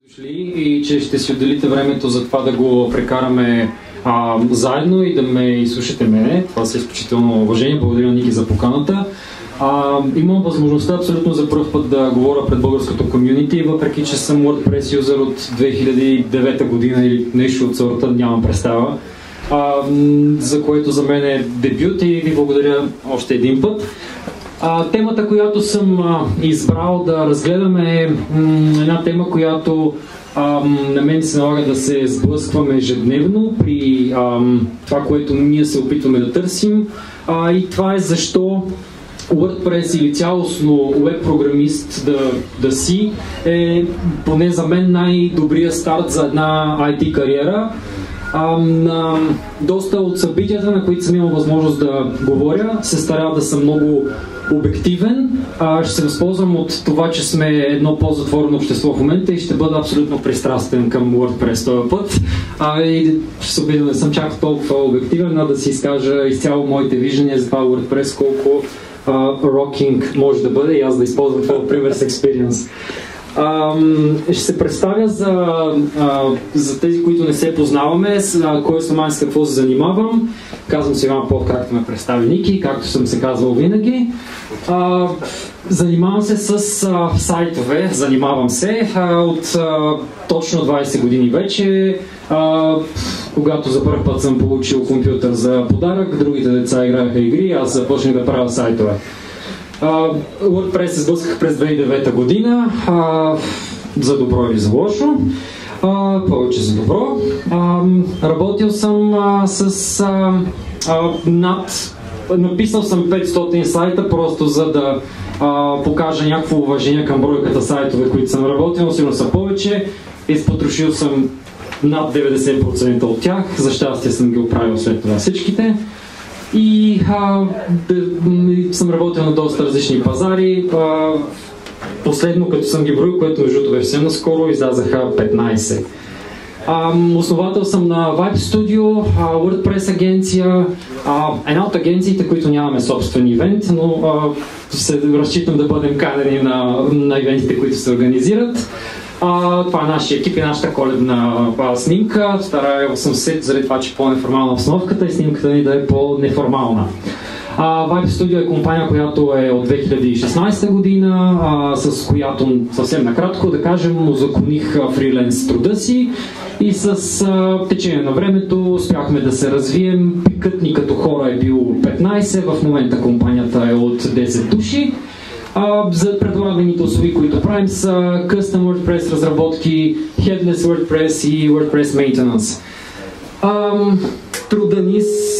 И че ще си отделите времето за това да го прекараме заедно и да ме изслушате мене. Това са изключително уважение. Благодаря, Ники, за поканата. Имам възможността абсолютно за първ път да говоря пред българското комюнити, въпреки че съм WordPress юзер от 2009 година или нещо от сорта, нямам представа, за което за мен е дебют и ви благодаря още един път. Темата, която съм избрал да разгледаме е една тема, която на мен се налага да се сблъскваме ежедневно при това, което ние се опитваме да търсим, и това е защо WordPress или цялостно веб-програмист да си е поне за мен най-добрият старт за една IT кариера. На доста от събитията, на които съм имал възможност да говоря, се старя да съм много обективен. Ще се възползвам от това, че сме едно по-затворено общество в момента и ще бъда абсолютно пристрастен към WordPress този път. И ще се опитам да съм чак толкова обективен, да си изкажа изцяло моите виждания за това WordPress, колко рокинг може да бъде и аз да използвам това пример с experience. Ще се представя за тези, които не се познаваме, кой съм аз, с какво се занимавам. Казвам се Иван Попов, както ме представи Ники, както съм се казвал винаги. Занимавам се с сайтове, от точно 20 години вече. Когато за първ път съм получил компютър за подарък, другите деца играеха игри, аз започнах да правя сайтове. WordPress се сблъсках през 2009 година, за добро или за лошо, повече за добро. Работил съм написал съм 500 сайта, просто за да покажа някакво уважение към бройката сайтове, които съм работил, сигурно са повече. Изпотрошил съм над 90% от тях, за щастие съм ги оправил след това всичките. И съм работил на доста различни пазари. Последно, като съм ги броил, което между това съвсем наскоро, излязаха 15. Основател съм на Vibe Studio, WordPress агенция, една от агенциите, които нямаме собствен ивент, но се разчитам да бъдем канени на ивентите, които се организират. Това е нашия екип и нашата коледна снимка. Стараял съм се, заради това, че по-неформална обстановката и снимката ни да е по-неформална. Vibe Studio е компания, която е от 2016 година, с която съвсем накратко да кажем, узаконих фриленс труда си и с течение на времето успяхме да се развием. Пикът ни като хора е бил 15, в момента компанията е от 10 души. За предлаганите услуги, които правим, са Custom WordPress разработки, Headless WordPress и WordPress Maintenance. Труда ни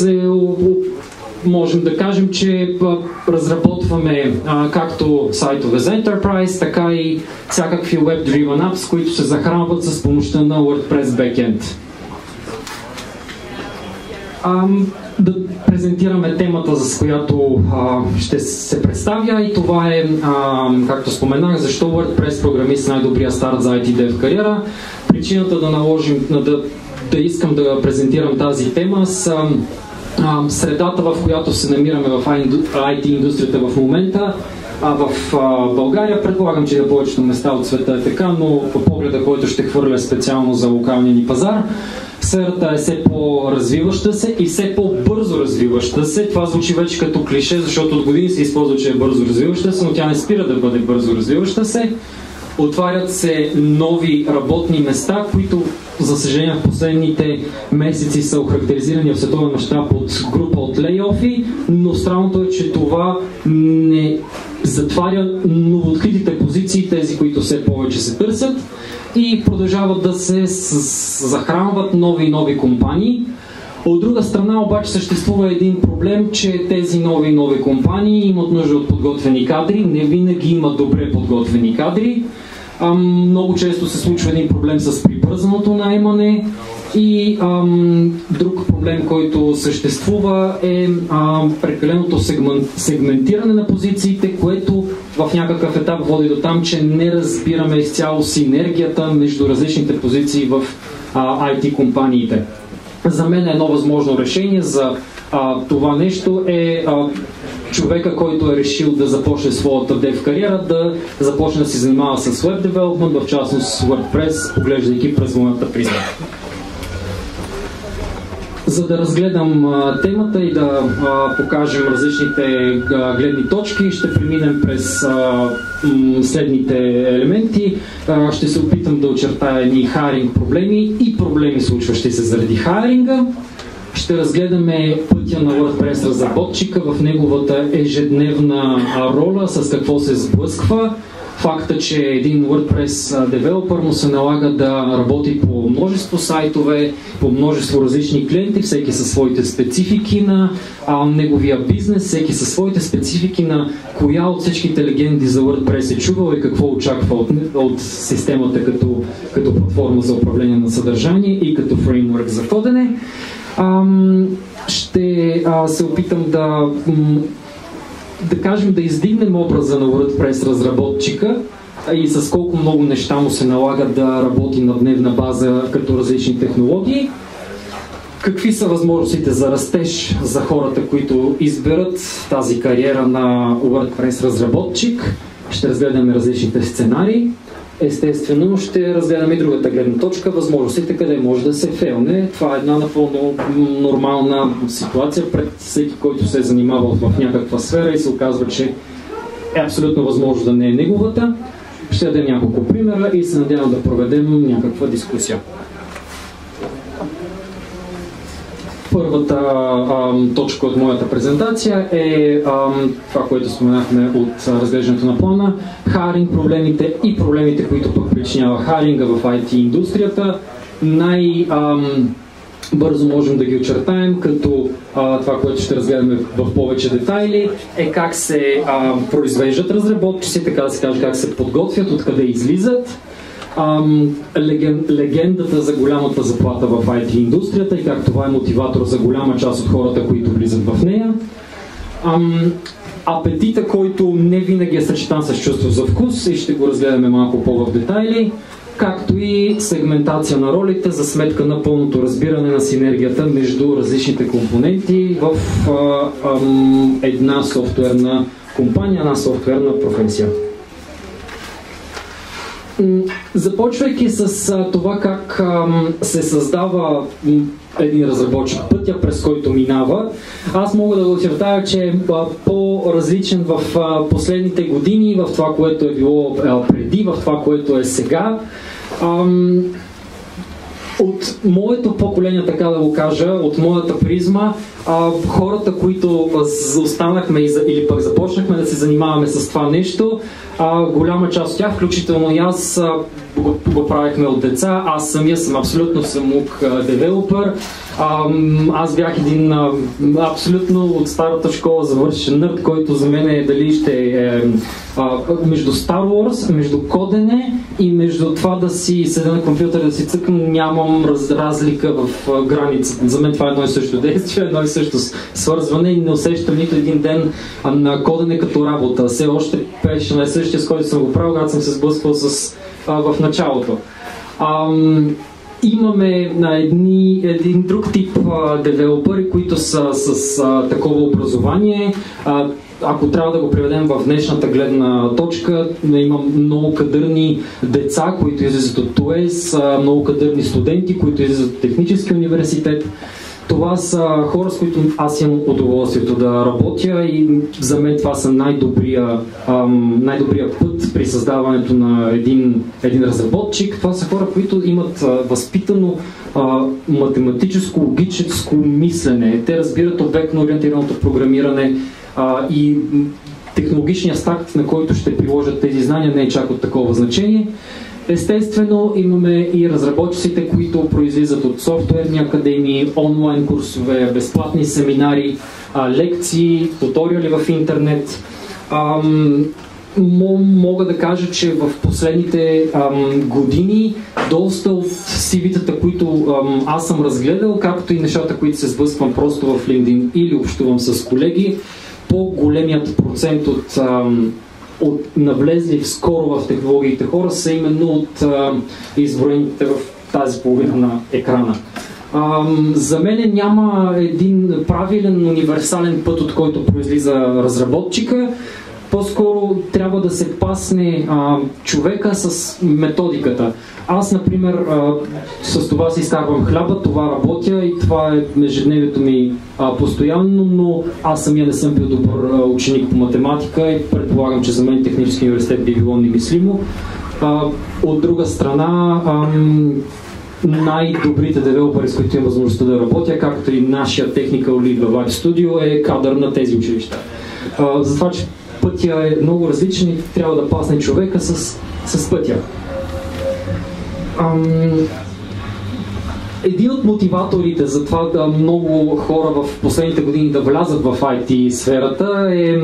можем да кажем, че разработваме както сайтове за Enterprise, така и всякакви Web-Driven Apps, които се захранват с помощта на WordPress Backend. Да презентираме темата, за която ще се представя, и това е, както споменах, защо WordPress програмист най-добрия старт за IT Dev кариера. Причината да искам да презентирам тази тема с средата, в която се намираме в IT индустрията в момента. В България, предполагам, че на повечето места от света е така, но по погледа, който ще хвърля специално за локалния ни пазар, сферата е все по-развиваща се и все по-бързо развиваща се. Това звучи вече като клише, защото от години се използва, че е бързо развиваща се, но тя не спира да бъде бързо развиваща се. Отварят се нови работни места, които, за съжаление, в последните месеци са охарактеризирани в световен мащаб от група от лейофи, но странното е, че това не затваря новооткритите позиции, тези, които все повече се търсят, и продължават да се захранват нови компании. От друга страна обаче съществува един проблем, че тези нови компании имат нужда от подготвени кадри, не винаги има добре подготвени кадри. Много често се случва един проблем с прибързаното наемане и друг проблем, който съществува, е прекаленото сегментиране на позициите, което в някакъв етап води до там, че не разбираме изцяло синергията между различните позиции в IT компаниите. За мен едно възможно решение за това нещо е човека, който е решил да започне своята дев кариера, да започне да се занимава с Web Development, в частност WordPress, поглеждайки през моята призма. За да разгледам темата и да покажем различните гледни точки, ще преминем през следните елементи. Ще се опитам да очертая едни хайринг проблеми и проблеми, случващи се заради хайринга. Ще разгледаме пътя на WordPress разработчика в неговата ежедневна роля, с какво се сблъсква. Факта, че един WordPress девелопър му се налага да работи по множество сайтове, по множество различни клиенти, всеки със своите специфики на неговия бизнес, всеки със своите специфики на коя от всичките легенди за WordPress е чувал и какво очаква от системата като платформа за управление на съдържание и като фреймворк за кодене. Ще се опитам да кажем, да издигнем образа на WordPress разработчика и с колко много неща му се налага да работи на дневна база като различни технологии. Какви са възможностите за растеж за хората, които изберат тази кариера на WordPress разработчик. Ще разгледаме различните сценарии. Естествено, ще разгледаме и другата гледна точка, възможностите къде може да се фейлне. Това е една напълно нормална ситуация пред всеки, който се е занимавал в някаква сфера и се оказва, че е абсолютно възможно да не е неговата. Ще дадем няколко примера и се надявам да проведем някаква дискусия. Първата точка от моята презентация е това, което споменахме от разглеждането на плана. Хайринг проблемите и проблемите, които пък причинява хайринга в IT индустрията. Бързо можем да ги очертаем, като това, което ще разгледаме в повече детайли, е как се произвеждат разработчици, така да се каже, как се подготвят, откъде излизат. Легендата за голямата заплата в IT индустрията и как това е мотиватор за голяма част от хората, които влизат в нея. Апетита, който не винаги е съчетан с чувство за вкус и ще го разгледаме малко по-в детайли, както и сегментация на ролите за сметка на пълното разбиране на синергията между различните компоненти в една софтуерна компания, една софтуерна професия. Започвайки с това как се създава един разработчик, пътя през който минава, аз мога да очертая, че е по-различен в последните години, в това, което е било преди, в това, което е сега. От моето поколение, така да го кажа, от моята призма, хората, които останахме или пък започнахме да се занимаваме с това нещо, голяма част от тях, включително и аз, го правихме от деца. Аз самия съм абсолютно самук девелопър. Аз бях един абсолютно от старата школа завършен нърд, който за мен е дали ще е между Star Wars, между кодене и между това да си седя на компютъра да си цъкам, нямам разлика в границата. За мен това е едно и също действие, едно и също свързване и не усещам нито един ден на кодене като работа. Все още беше на същия, с който съм го правил, когато съм се сблъсквал в началото. Имаме един друг тип девелопери, които са с такова образование. Ако трябва да го приведем в днешната гледна точка, имам много кадърни деца, които излизат от ТУЕС, много кадърни студенти, които излизат от технически университет. Това са хора, с които аз имам удоволствието да работя и за мен това са най-добрия път при създаването на един разработчик. Това са хора, които имат възпитано математическо, логическо мислене. Те разбират обектно ориентираното програмиране и технологичният стак, на който ще приложат тези знания, не е чак от такова значение. Естествено, имаме и разработчиците, които произлизат от софтуерни академии, онлайн курсове, безплатни семинари, лекции, туториали в интернет. Мога да кажа, че в последните години доста от CV-тата, които аз съм разгледал, както и нещата, които се сблъсквам просто в LinkedIn или общувам с колеги, по-големият процент от навлезли скоро в технологиите хора са именно от изброените в тази половина на екрана. За мен няма един правилен универсален път, от който произлиза разработчика. По-скоро трябва да се пасне човека с методиката. Аз, например, с това си изкарвам хляба, това работя и това е ежедневието ми постоянно, но аз самия не съм бил добър ученик по математика и предполагам, че за мен технически университет би било немислимо. От друга страна, най-добрите девелопери, с които имам възможността да работя, както и нашия Technical Lead в Live Studio, е кадър на тези училища. Затова, че пътя е много различен и трябва да пасне човека с пътя. Един от мотиваторите за това да много хора в последните години да влязат в IT сферата е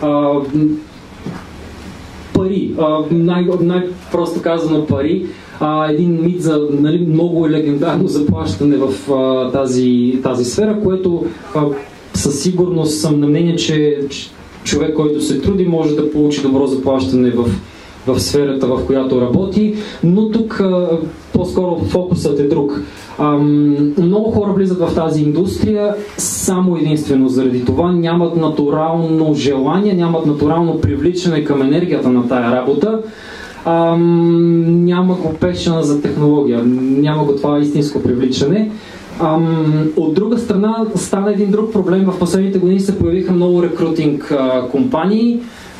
пари. Най-просто казано пари. Един мит за много легендарно заплащане в тази сфера, което със сигурност съм на мнение, че човек, който се труди, може да получи добро заплащане в сферата, в която работи, но тук по-скоро фокусът е друг. Много хора влизат в тази индустрия само единствено заради това, нямат натурално желание, нямат натурално привличане към енергията на тая работа, няма го пешена за технология, няма го това истинско привличане. От друга страна стана един друг проблем. В последните години се появиха много рекрутинг компании,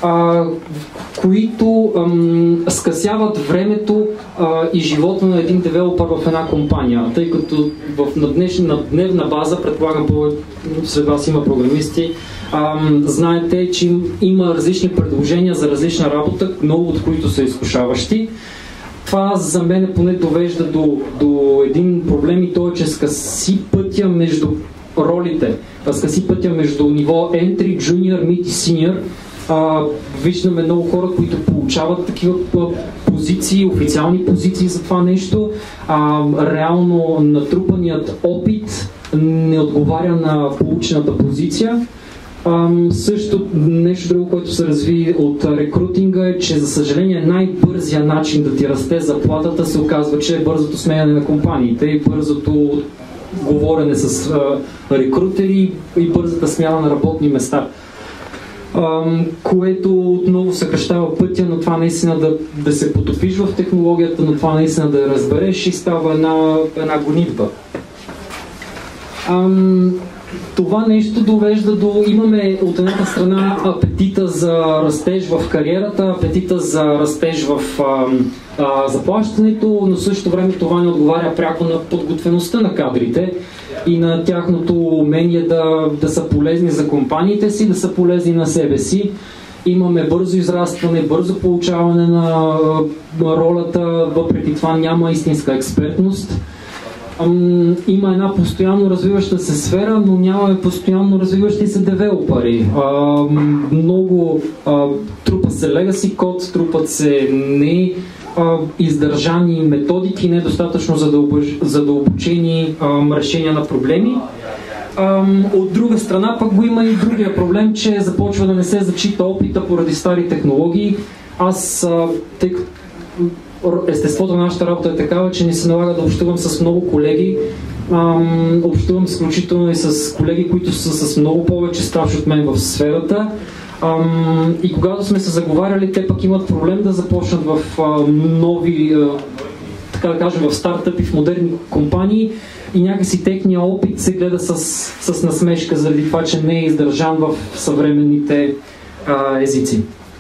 които скъсяват времето и живота на един девелопър в една компания, тъй като на дневна база, предполагам, сред вас има програмисти, знаете, че има различни предложения за различна работа, много от които са изкушаващи. Това за мен поне довежда до един проблем и то е, че скъси пътя между ролите, скъси пътя между ниво Entry, Junior, Mid и Senior. Виждаме много хора, които получават такива позиции, официални позиции за това нещо. Реално натрупаният опит не отговаря на получената позиция. Също нещо друго, което се разви от рекрутинга е, че за съжаление най-бързия начин да ти расте заплатата се оказва, че е бързото сменяне на компаниите и бързото говорене с рекрутери и бързата смяна на работни места. Което отново съкращава пътя, но това наистина да се потопиш в технологията, но това наистина да я разбереш и става една гонитба. Това нещо довежда имаме от едната страна апетита за растеж в кариерата, апетита за растеж в заплащането, но в същото време това не отговаря пряко на подготвеността на кадрите и на тяхното умение да са полезни за компаниите си, да са полезни на себе си. Имаме бързо израстване, бързо получаване на ролята, въпреки това няма истинска експертност. Има една постоянно развиваща се сфера, но нямаме постоянно развиващи се девелопери. Много трупа се legacy код, трупат се издържани методики, недостатъчно задълбочени решения на проблеми. От друга страна пък го има и другия проблем, че започва да не се зачита опита поради стари технологии. Тъй като естеството на нашата работа е такава, че ни се налага да общувам с много колеги. Общувам изключително и с колеги, които са с много повече стаж от мен в сферата. И когато сме се заговаряли, те пък имат проблем да започнат в нови, така да кажем, в стартъпи, в модерни компании и някакси техния опит се гледа с насмешка заради това, че не е издържан в съвременните езици.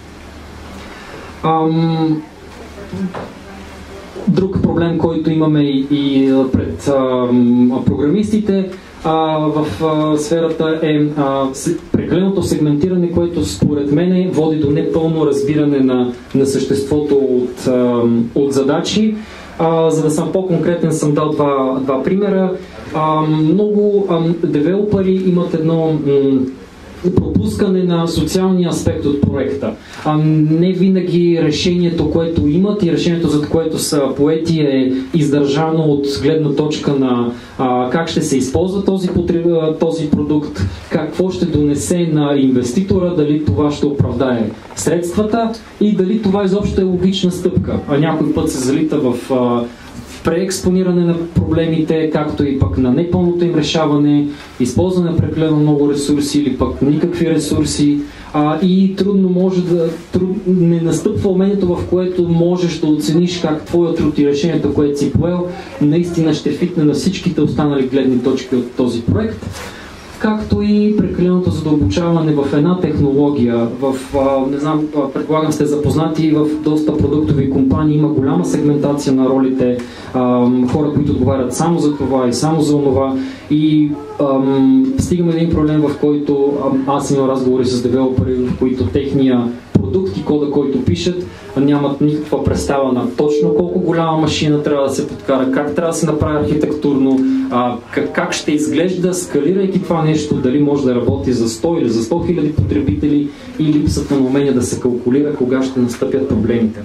Друг проблем, който имаме и пред програмистите в сферата е прекаленото сегментиране, което според мен води до непълно разбиране на съществото от задачи. За да съм по-конкретен, съм дал два примера. Много девелопери имат едно пропускане на социалния аспект от проекта. Не винаги решението, което имат и решението, за което са поети, е издържано от гледна точка на как ще се използва този продукт, какво ще донесе на инвеститора, дали това ще оправдае средствата и дали това изобщо е логична стъпка. Някой път се залита в преекспониране на проблемите, както и пък на непълното им решаване, използване на прекалено много ресурси или пък никакви ресурси, и трудно може не настъпва момента, в което можеш да оцениш как твоя труд и решението, което си поел, наистина ще фитне на всичките останали гледни точки от този проект, както и прекаленото задълбочаване в една технология. Не знам, предполагам сте запознати, в доста продуктови компании има голяма сегментация на ролите, хора, които отговарят само за това и само за това. И стигаме един проблем, в който аз имам разговори с девелопери, в които техния продукт и кода, който пишат, нямат никаква представа на точно колко голяма машина трябва да се подкара, как трябва да се направи архитектурно, как ще изглежда, скалирайки това нещо, дали може да работи за 100 или за 100 000 потребители, и липсата на умение да се калкулира кога ще настъпят проблемите.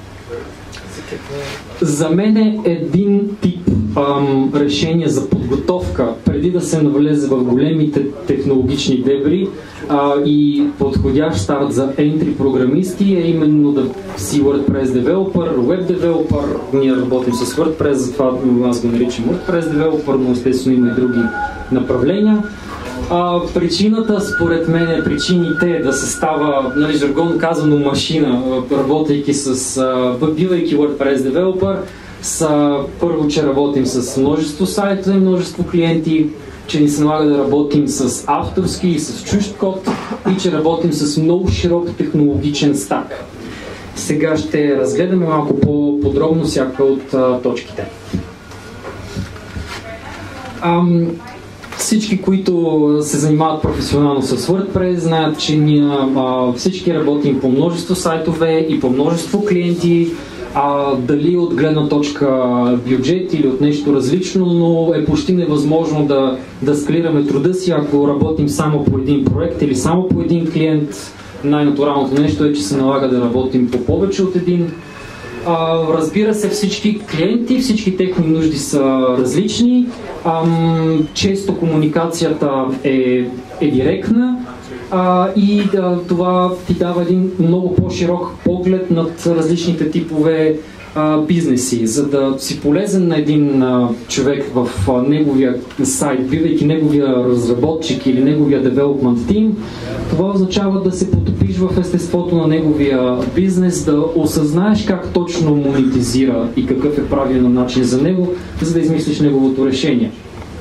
За мен е един тип решение за подготовка, преди да се навлезе в големите технологични дебри, и подходящ старт за entry програмисти е именно да си WordPress Developer, Web Developer. Ние работим с WordPress, затова аз го наричам WordPress Developer, но естествено има и други направления. Причината, според мен, причините да се става, жаргонно казано, машина, работейки бивайки WordPress Developer, са първо, че работим с множество сайта и множество клиенти, че ни се налага да работим с авторски и с чужд код, и че работим с много широк технологичен стак. Сега ще разгледаме малко по-подробно всяка от точките. Всички, които се занимават професионално с WordPress, знаят, че ние всички работим по множество сайтове и по множество клиенти, дали от гледна точка бюджет или от нещо различно, но е почти невъзможно да скалираме труда си, ако работим само по един проект или само по един клиент. Най-натуралното нещо е, че се налага да работим по повече от един. Разбира се, всички клиенти, всички техни нужди са различни. Често комуникацията е директна, и това ти дава един много по-широк поглед над различните типове бизнеси. За да си полезен на един човек в неговия сайт, бивайки неговия разработчик или неговия девелопмент тим, това означава да се потопиш в естеството на неговия бизнес, да осъзнаеш как точно монетизира и какъв е правилен начин за него, за да измислиш неговото решение.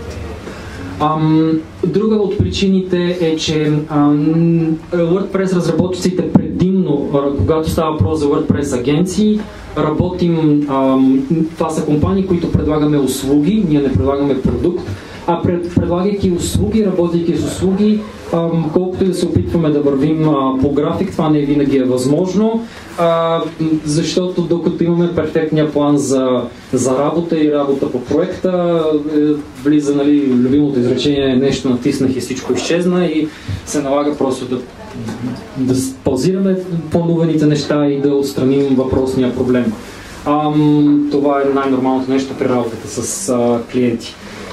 Друга от причините е, че WordPress разработчиците предимно, когато става въпрос за WordPress агенции, работим, това са компании, които предлагаме услуги, ние не предлагаме продукт, предлагайки услуги, работейки с услуги, колкото и да се опитваме да вървим по график, това не винаги е възможно, защото докато имаме перфектния план за работа и работа по проекта, влиза, любимото изречение, нещо натиснах и всичко изчезна, и се налага просто да паузираме плануваните неща и да отстраним въпросния проблем. Това е най-нормалното нещо при работата с клиенти.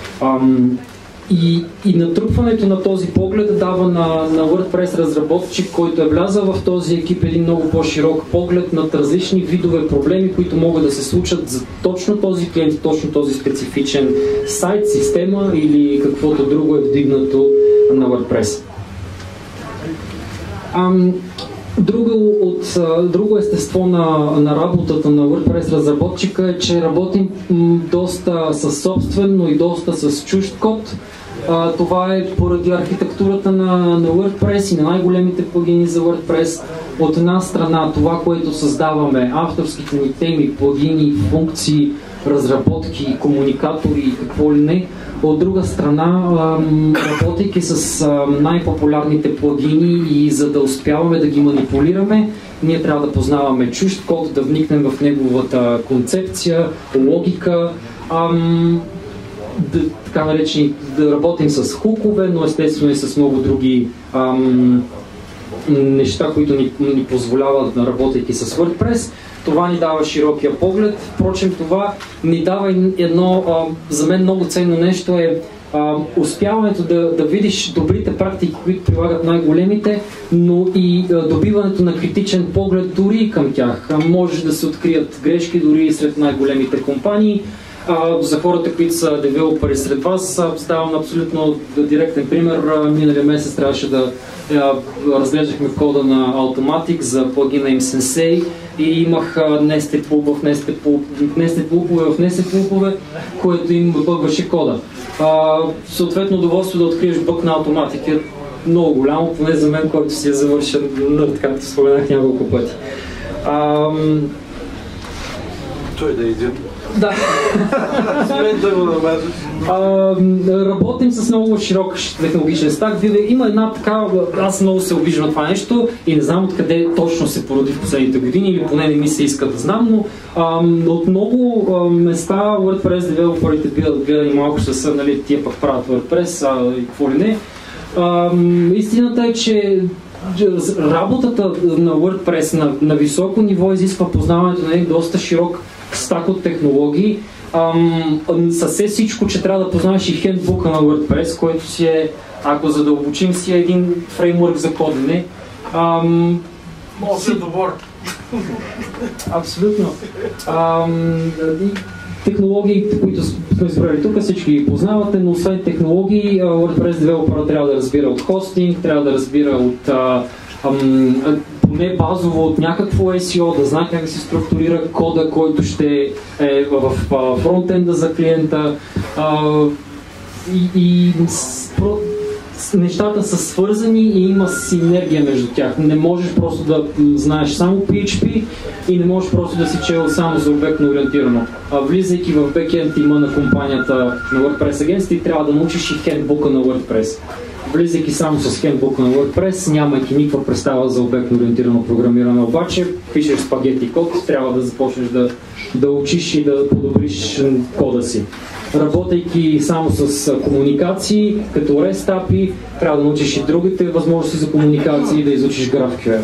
И натрупването на този поглед дава на WordPress разработчик, който е влязъл в този екип, един много по-широк поглед над различни видове проблеми, които могат да се случат за точно този клиент, точно този специфичен сайт, система или каквото друго е вдигнато на WordPress. Друго естество на работата на WordPress разработчика е, че работим доста със собствен, но и доста с чужд код. Това е поради архитектурата на WordPress и на най-големите плагини за WordPress. От една страна това, което създаваме, авторските ни теми, плагини, функции, разработки, комуникатори и какво ли не. От друга страна, работейки с най-популярните плагини и за да успяваме да ги манипулираме, ние трябва да познаваме чужд код, да вникнем в неговата концепция, логика, така наречени, да работим с хукове, но естествено и с много други неща, които ни позволяват да работейки с WordPress. Това ни дава широкия поглед. Впрочем, това ни дава едно, за мен много ценно нещо е успяването да видиш добрите практики, които прилагат най-големите, но и добиването на критичен поглед дори и към тях. Може да се открият грешки дори и сред най-големите компании. За хората, които са девелопери сред вас, ставам абсолютно директен пример. Миналия месец трябваше да разглеждахме кода на Automatic за плагина им Sensei и имах nested loop в nested loop, което им бъгваше кода. Съответно, удоволствие да откриеш бъг на Automatic е много голямо, поне за мен, който си е завършен, както споменах няколко пъти. Той да иде. Да. Да го намажеш. Работим с много широк технологичен стак. Има една така, аз много се обиждам на това нещо и не знам откъде точно се породи в последните години, или поне не ми се иска да знам, но от много места WordPress девелоперите биват гледани малко с тия пък правят WordPress и какво ли не. Истината е, че работата на WordPress на високо ниво изисква познаването на един доста широк стак от технологии. Със всичко, че трябва да познаеш и хендбука на WordPress, който си е, ако задълбочим, си е един фреймворк за кодене. Добър. Абсолютно. Технологии, които сме избрали тук, всички ги познавате, но освен технологии, WordPress девелопера трябва да разбира от хостинг, трябва да разбира от поне базово от някакво SEO, да знае как да се структурира кода, който ще е в фронтенда за клиента. Нещата са свързани и има синергия между тях. Не можеш просто да знаеш само PHP и не можеш просто да си чел само за обектно ориентирано. Влизайки в бекенд има на компанията на WordPress агенцията и трябва да научиш и хендбука на WordPress. Влизайки само с хендбука на WordPress, нямайки никаква представа за обектно ориентирано програмиране, обаче пишеш спагети код, трябва да започнеш да учиш и да подобриш кода си. Работейки само с комуникации, като REST API, трябва да научиш и другите възможности за комуникации и да изучиш GraphQL.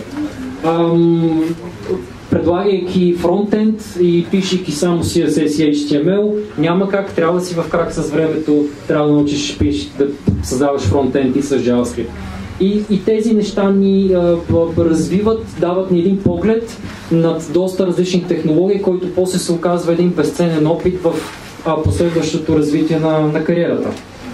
Предлагайки фронтенд и пишейки само CSS и HTML, няма как, трябва да си в крак с времето, трябва да научиш да създаваш фронтенд и с JavaScript. И тези неща ни развиват, дават ни един поглед над доста различни технологии, който после се оказва един безценен опит в последващото развитие на кариерата.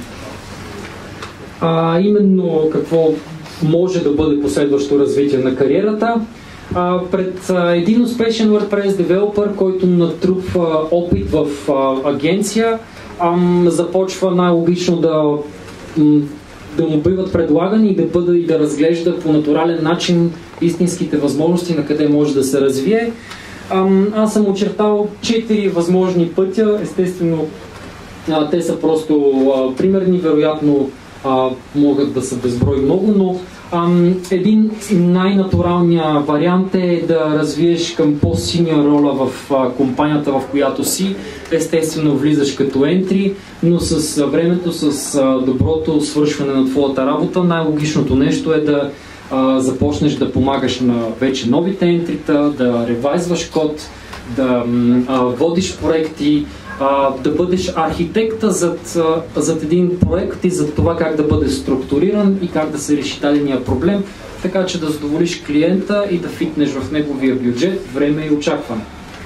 Именно какво може да бъде последващо развитие на кариерата. Пред един успешен WordPress девелопер, който натрупва опит в агенция, започва най-логично да му биват предлагани и да разглежда по натурален начин истинските възможности на къде може да се развие. Аз съм очертал 4 възможни пътя. Естествено, те са просто примерни, вероятно могат да са безброй много, но един най-натуралният вариант е да развиеш към по-синьор роля в компанията, в която си. Естествено, влизаш като ентри, но с времето, с доброто свършване на твоята работа, най-логичното нещо е да започнеш да помагаш на вече новите ентрита, да ревайзваш код, да водиш проекти, да бъдеш архитекта зад един проект и за това как да бъде структуриран и как да се реши дадения проблем, така че да задоволиш клиента и да фитнеш в неговия бюджет, време и очакване.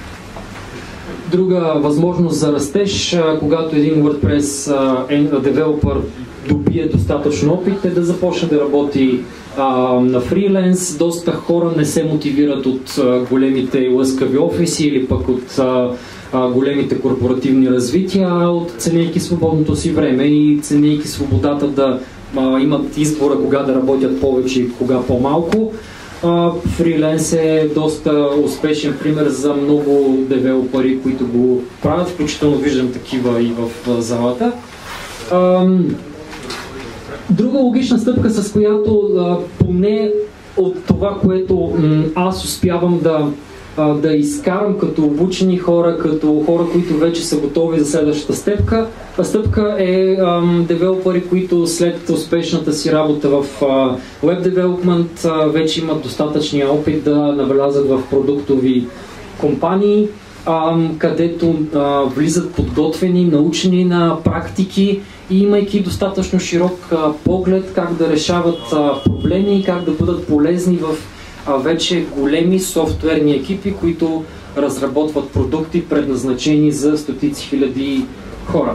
Друга възможност за растеж, когато един WordPress девелопер добие достатъчно опит, е да започне да работи на фриленс. Доста хора не се мотивират от големите лъскави офиси или пък от големите корпоративни развития, ценейки свободното си време и ценейки свободата да имат избора кога да работят повече и кога по-малко. Фриленс е доста успешен пример за много девелопери, които го правят, включително виждам такива и в залата. Друга логична стъпка, с която поне от това, което аз успявам да изкарам като обучени хора, като хора, които вече са готови за следващата стъпка е девелопери, които след успешната си работа в Web Development вече имат достатъчния опит да навлязат в продуктови компании, където влизат подготвени, научени на практики и имайки достатъчно широк поглед как да решават проблеми и как да бъдат полезни в вече големи софтуерни екипи, които разработват продукти, предназначени за стотици хиляди хора.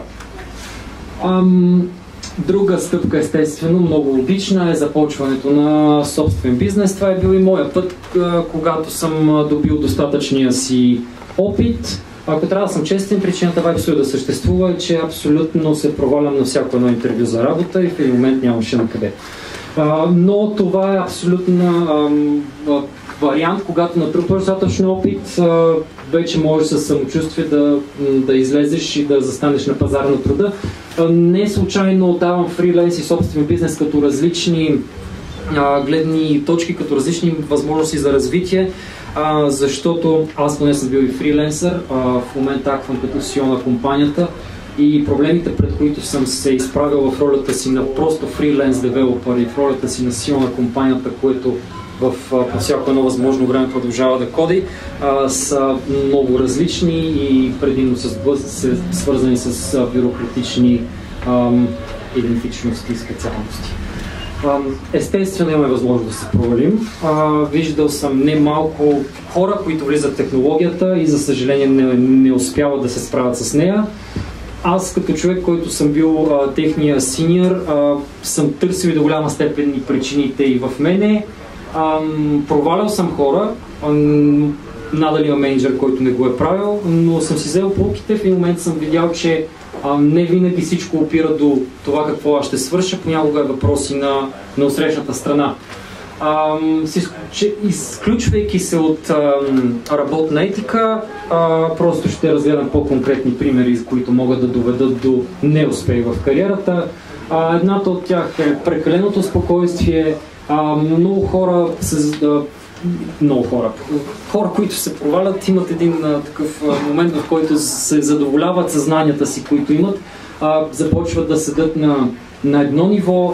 Друга стъпка, естествено, много логична, е започването на собствен бизнес. Това е бил и моя път, когато съм добил достатъчния си опит. Ако трябва да съм честен, причината Vibe да съществува е, че абсолютно се провалям на всяко едно интервю за работа и в един момент нямаше на къде. Но това е абсолютно вариант, когато натрупваш достатъчно опит, вече можеш със самочувствие да излезеш и да застанеш на пазара на труда. Не случайно давам фриленс и собствен бизнес като различни гледни точки, като различни възможности за развитие, защото аз поне съм бил и фриленсър, в момента аквам като CEO на компанията и проблемите, пред които съм се изправил в ролята си на просто фриленс девелопър и в ролята си на CEO на компанията, което по всяко едно възможно време продължава да коди, са много различни и предимно свързани с бюрократични идентичности и специалности. Естествено имаме възможност да се провалим. Виждал съм немалко хора, които влизат в технологията и за съжаление не успяват да се справят с нея. Аз като човек, който съм бил техния синьор, съм търсил и до голяма степен и причините и в мене. Провалял съм хора, надали има менеджер, който не го е правил, но съм си взел полуките. В един момент съм видял, че не винаги всичко опира до това какво аз ще свърша, понякога е въпроси на отсрещната страна. Изключвайки се от работна етика, просто ще разгледам по-конкретни примери, които могат да доведат до неуспех в кариерата. Едната от тях е прекаленото спокойствие. Много хора, които се провалят, имат един такъв момент, в който се задоволяват съзнанията си, които имат, започват да седят на едно ниво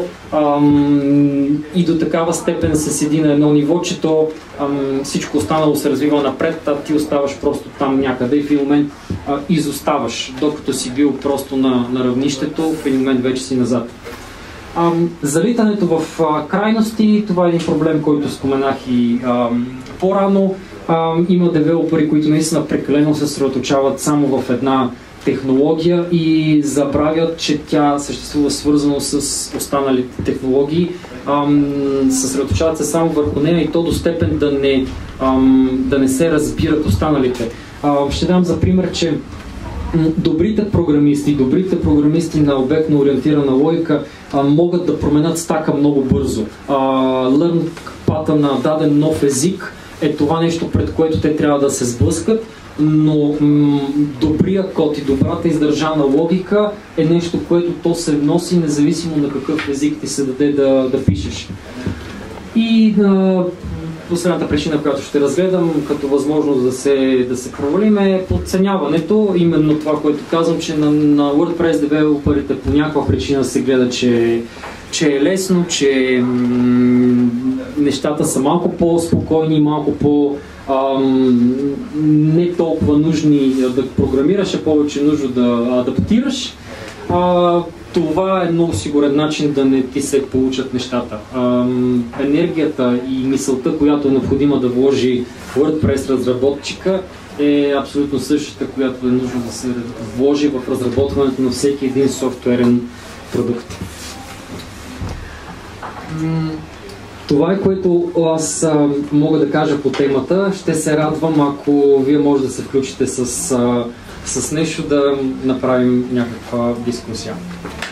и до такава степен се седи на едно ниво, че то всичко останало се развива напред, а ти оставаш просто там някъде и в един момент изоставаш, докато си бил просто на равнището, в един момент вече си назад. Залитането в крайности, това е един проблем, който споменах и по-рано. Има девелопери, които наистина прекалено се съсредоточават само в една технология и забравят, че тя съществува свързано с останалите технологии. Съсредоточават се само върху нея и то до степен да не се разбират останалите. Ще дам за пример, че добрите програмисти на обектно ориентирана логика могат да променят стака много бързо. Learn path на даден нов език е това нещо, пред което те трябва да се сблъскат, но добрия код и добрата издържана логика е нещо, което то се носи независимо на какъв език ти се даде да пишеш. И последната причина, която ще разгледам като възможност да се провалим, е подценяването. Именно това, което казвам, че на WordPress девелоперите по някаква причина се гледа, че е лесно, че нещата са малко по-спокойни, малко не толкова нужни да програмираш, а повече нужно да адаптираш. Това е много сигурен начин да не ти се получат нещата. Енергията и мисълта, която е необходима да вложи WordPress разработчика, е абсолютно същата, която е нужно да се вложи в разработването на всеки един софтуерен продукт. Това е, което аз мога да кажа по темата. Ще се радвам, ако вие може да се включите с нещо да направим някаква дискусия.